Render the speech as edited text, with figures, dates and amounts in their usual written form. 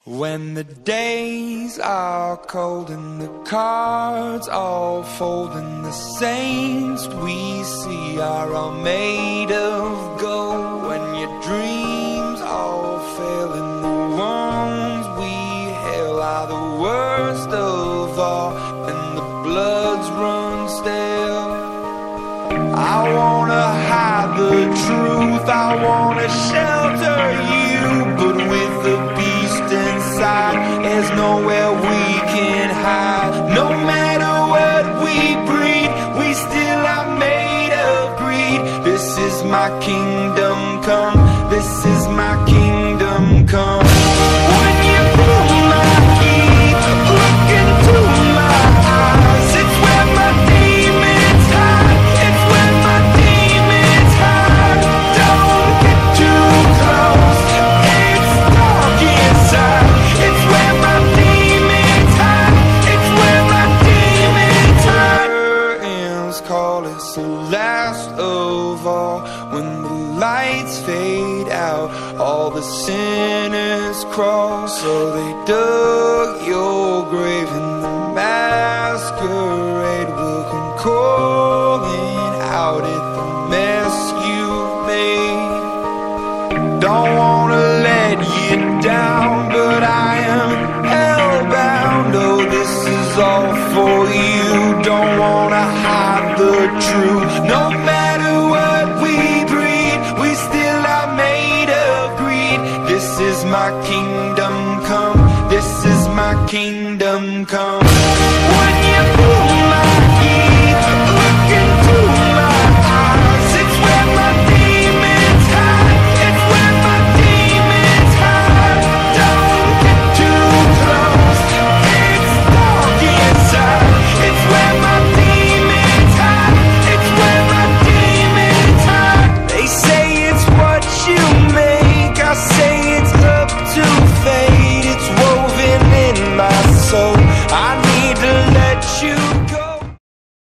When the days are cold and the cards all fold and the saints we see are all made of gold, when your dreams all fail and the ones we hail are the worst of all and the bloods run stale, I wanna hide the truth, I wanna shelter you, but with the beast inside, there's nowhere we can hide. No matter what we breed, we still are made of greed. This is my kingdom come, this is my kingdom come. When you pull my key, look into my eyes, it's where my demons hide, it's where my demons hide. Don't get too close, it's dark inside, it's where my demons hide, it's where my demons hide. Curtains call, it's the last of all. When the lights fade out, all the sinners crawl. So they dug your grave and the masquerade will come calling out at the mess you've made. Don't wanna let you down, but I am hellbound. Oh, this is all for you. Don't wanna hide the truth. No matter what we breed, we still are made of greed. This is my kingdom come, this is my kingdom.